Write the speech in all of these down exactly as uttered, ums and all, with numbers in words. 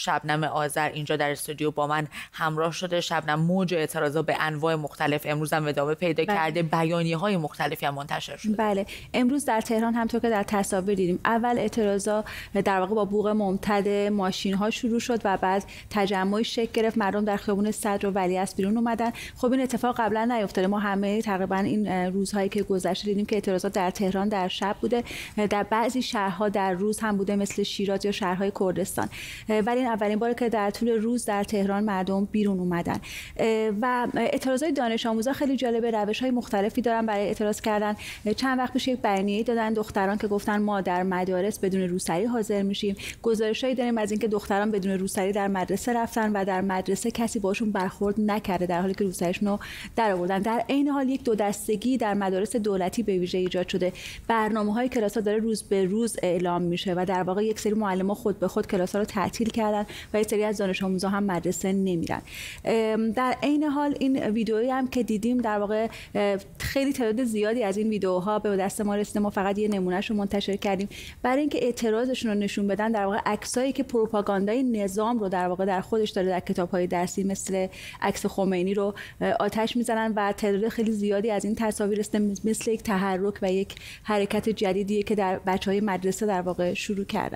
شبنم آذر اینجا در استودیو با من همراه شده. شبنم، موج اعتراضات به انواع مختلف امروز هم ادامه پیدا بله. کرده، بیانیه‌های مختلفی هم منتشر شده. بله، امروز در تهران همونطور که در تصاویر دیدیم، اول اعتراضات در واقع با بوق ممتد ماشین‌ها شروع شد و بعد تجمعی شکل گرفت. مردم در خیابون صدر و ولیعصر بیرون اومدن. خب این اتفاق قبلا نیفتاده. ما همه تقریبا این روزهایی که گذشته دیدیم که اعتراضات در تهران در شب بوده، در بعضی شهرها در روز هم بوده مثل شیراز یا شهرهای کردستان، ولی این اولین باره که در طول روز در تهران مردم بیرون اومدن. و اعتراضات دانش آموزا خیلی جالبه، روش‌های مختلفی دارن برای اعتراض کردن. چند وقت پیش یک بیانیه دادن دختران که گفتن ما در مدارس بدون روسری حاضر میشیم. گزارشایی داریم از اینکه دختران بدون روسری در مدرسه رفتن و در مدرسه کسی باشون برخورد نکرده در حالی که روسریشون رو درآوردن. در عین حال یک دو دستگی در مدارس دولتی به ویژه ایجاد شده. برنامه‌های کلاس‌ها داره روز به روز اعلام میشه و در واقع یک سری معلم‌ها خود به خود کلاس‌ها رو تعطیل کردن و یک سری از دانش آموزا هم مدرسه نمیرن. در عین حال این ویدئویی هم که دیدیم در واقع خیلی تعداد زیادی از این ویدئوها به دست ما رسیده. ما فقط یه نمونهش رو منتشر کردیم برای اینکه اعتراضشون رو نشون بدن. در واقع عکسایی که پروپاگاندای نظام رو در واقع در خودش داره در کتاب‌های درسی مثل عکس خمینی رو آتش میزنن و تعداد خیلی زیادی از این تصاویر است مثل یک تحرک و یک حرکت جدیدیه که در بچه‌های مدرسه در واقع شروع کردن.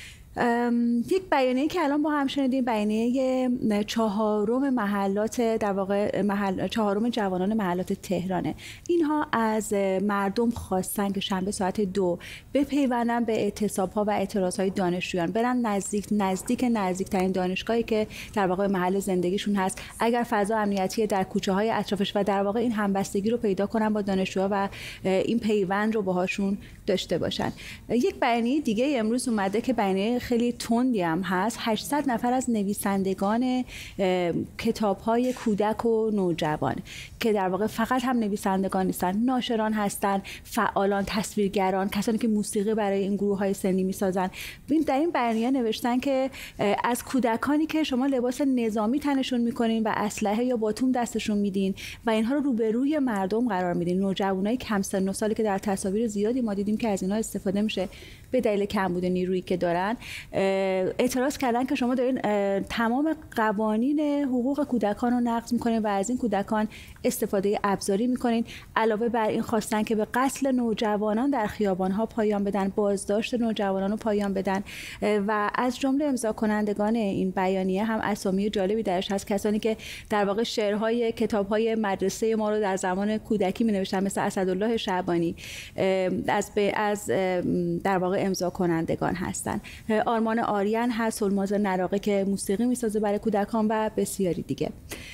یک بیانیه که الان با هم شنیدیم، بیانیه چهارم محلات در واقع محل چهارم جوانان محلات تهرانه. اینها از مردم خواستن که شنبه ساعت دو بپیوندن به اعتصاب‌ها و اعتراض‌های دانشجویان، برن نزدیک نزدیک نزدیکترین دانشگاهی که در واقع محل زندگیشون هست، اگر فضا امنیتی در کوچه‌های اطرافش، و در واقع این همبستگی رو پیدا کنن با دانشجوها و این پیوند رو باهاشون داشته باشن. یک بیانیه دیگه امروز اومده که بیانیه خیلی تندی هم هست. هشتصد نفر از نویسندگان کتاب‌های کودک و نوجوان که در واقع فقط هم نویسندگان نیستن، ناشران هستن، فعالان، تصویرگران، کسانی که موسیقی برای این گروه‌های سنی می‌سازن. در این بیانیه نوشتن که از کودکانی که شما لباس نظامی تنشون می‌کنین و اسلحه یا باتوم دستشون میدین و اینها رو روبروی مردم قرار میدین، نوجوانای کم سن و سالی که در تصاویر زیادی ما دیدیم که از اینها استفاده میشه به دلیل کمبود نیرویی که دارن، اعتراض کردن که شما دارین تمام قوانین حقوق کودکان رو نقض میکنین و از این کودکان استفاده ابزاری میکنین. علاوه بر این خواستن که به قتل نوجوانان در خیابانها پایان بدن، بازداشت نوجوانان رو پایان بدن و از جمله امضا کنندگان این بیانیه هم اسامی جالبی درش هست، کسانی که در واقع شعرهای کتابهای مدرسه ما رو در زمان کودکی مینوشتن مثل اسدالله شعبانی از به از در واقع امضا کنندگان هستن. آرمان آریان هست، الماز نراقه که موسیقی میسازه برای کودکان و بسیاری دیگه.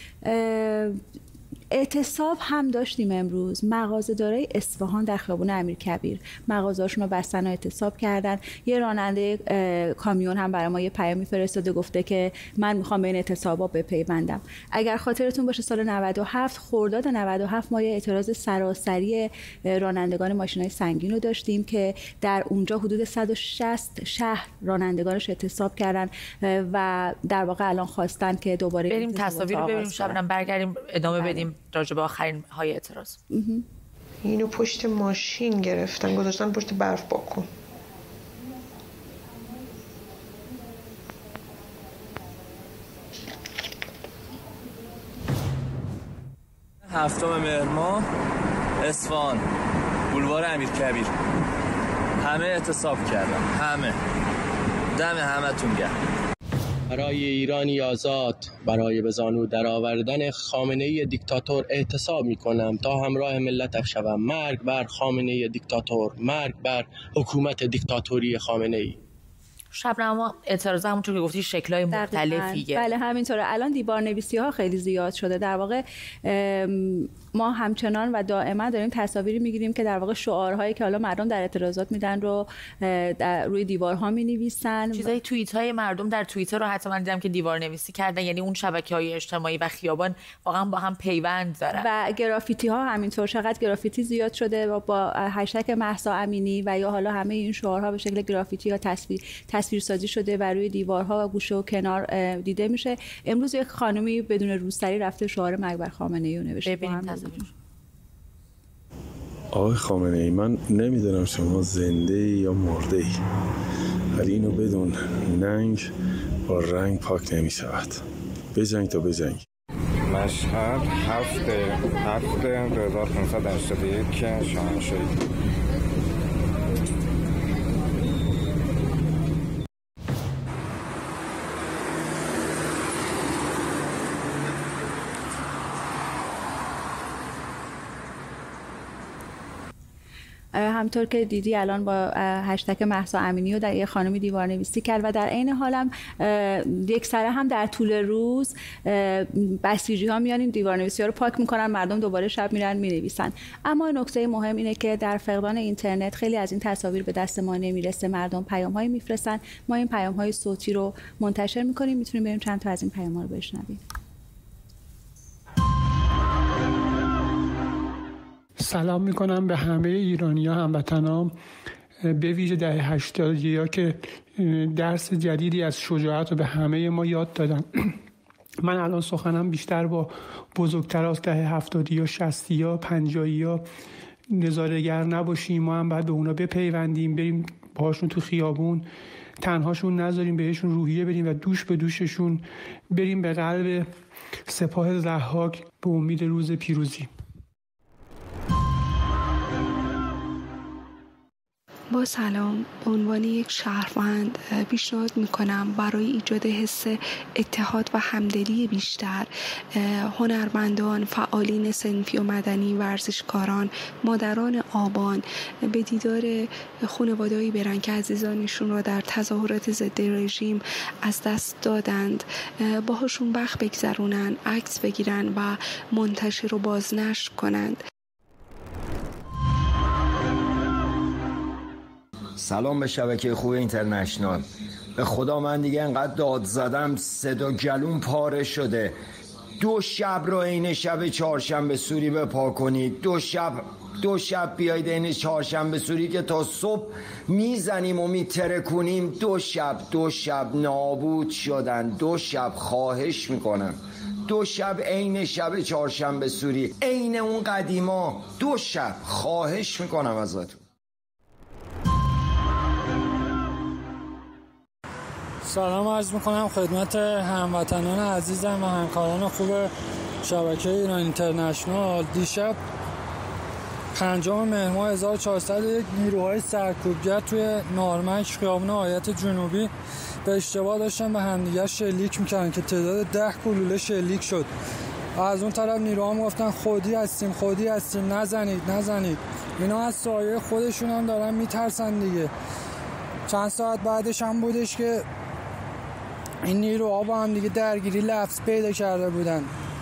اعتصاب هم داشتیم امروز. مغازه‌دارای اصفهان در خیابون امیرکبیر مغازه‌هاشون رو بستن و اعتصاب کردن. یه راننده کامیون هم برای ما یه پیامی فرستاده، گفته که من میخوام به این اعتصابا بپیوندم. اگر خاطرتون باشه سال نود و هفت خرداد نود و هفت ما یه اعتراض سراسری رانندگان ماشین‌های سنگین رو داشتیم که در اونجا حدود صد و شصت شهر رانندگانش اعتصاب کردن و در واقع الان خواستن که دوباره بریم تصاویر رو ببینیم، شبنم برگردیم ادامه بدیم راجع به آخرین های اعتراض. اینو پشت ماشین گرفتن گذاشتن پشت برف باکن. هفتم مهر ماه اصفهان بولوار امیرکبیر همه اعتصاب کردن، همه دم همتون گرم. برای ایرانی آزاد، برای به زانو درآوردن خامنه‌ای دیکتاتور اعتصاب می‌کنم تا همراه ملت شوم. مرگ بر خامنه‌ای دیکتاتور، مرگ بر حکومت دیکتاتوری خامنه‌ای. شبنم، ما اعتراض همونطور که گفتی شکل‌های مختلفیه. بله همینطوره. الان دیوارنویسی‌ها خیلی زیاد شده. در واقع ما همچنان و دائما داریم تصاویری میگیریم که در واقع شعارهایی که حالا مردم در اعتراضات میدن رو در روی دیوارها مینویسن. چیزای توییت‌های مردم در توییتر رو حتی من دیدم که دیوارنویسی کردن، یعنی اون شبکه‌های اجتماعی و خیابان واقعا با هم پیوند دارن. و گرافیتی‌ها همینطور. چقدر گرافیتی زیاد شده و با هشتگ مهسا امینی و یا حالا همه این شعارها به شکل گرافیتی یا تصویر تصویرسازی شده و روی دیوارها و گوشه و کنار دیده میشه. امروز یک خانمی بدون روسری رفته شعار مرگ بر خامنه‌ای رو نوشته. آقای خامنه‌ای، من نمیدونم شما زنده ای یا مرده ای، ولی اینو بدون، ننگ با رنگ پاک نمی شود. بجنگ تا بجنگ. مشهد هفت هفت دو هزار و پانصد و هشتاد و یک شاهنشاهی. همطور که دیدی الان با هشتگ مهسا امینی و در یه خانمی دیوارنویسی کرد و در عین حالم یک سره هم در طول روز بسیجی ها میان این دیوارنویسی ها رو پاک میکنن، مردم دوباره شب میرن مینویسن. اما نکته مهم اینه که در فقدان اینترنت خیلی از این تصاویر به دست ما نمیرسه، مردم پیام هایی میفرستن، ما این پیام های صوتی رو منتشر میکنیم. میتونیم بریم چند تا از این پیام ها رو بشنویم. سلام میکنم به همه ایرانی‌ها هموطنام، به ویژه دهه هشتادی ها که درس جدیدی از شجاعت رو به همه ما یاد دادن. من الان سخنم بیشتر با بزرگتر از دهه هفتادی ها، شصتی ها، پنجاهی ها نظاره‌گر نباشیم، ما هم باید به اونا بپیوندیم، بریم باهاشون تو خیابون، تنهاشون نذاریم، بهشون روحیه بدیم و دوش به دوششون بریم به قلب سپاه ضحاک به امید روز پیروزی. با سلام، به عنوان یک شهروند پیشنهاد میکنم برای ایجاد حس اتحاد و همدلی بیشتر هنرمندان، فعالین صنفی و مدنی، ورزشکاران، مادران آبان به دیدار خانواده‌ای برن که عزیزانشون را در تظاهرات ضد رژیم از دست دادند، باهاشون وقت بگذرونن، عکس بگیرن و منتشر و بازنشر کنند. سلام به شبکه خوب اینترنشنال. به خدا من دیگه انقدر داد زدم صدا گلوم پاره شده. دو شب رو عین شب چهارشنبه سوری بپا کنید، دو شب دو شب بیایید عین چهارشنبه سوری که تا صبح میزنیم و میترکونیم، دو شب دو شب نابود شدن. دو شب خواهش میکنم، دو شب عین شب چهارشنبه سوری، عین اون قدیما، دو شب خواهش میکنم ازتون. سلام عرض میکنم خدمت هموطنان عزیزم و همکاران خوب شبکه ایران اینترنشنال. دیشب پنجم مهر ماه هزار و چهارصد و یک نیروهای سرکوبگر توی نارمک خیابون آیت جنوبی به اشتباه داشتن به همدیگر شلیک میکردن که تعداد ده گلوله شلیک شد. از اون طرف نیروها میگفتن خودی هستیم خودی هستیم نزنید نزنید. اینا از سایه خودشون هم دارن میترسن دیگه. چند ساعت بعدش هم بودش که این نیروها با هم دیگه درگیری لفظ پیدا کرده بودن.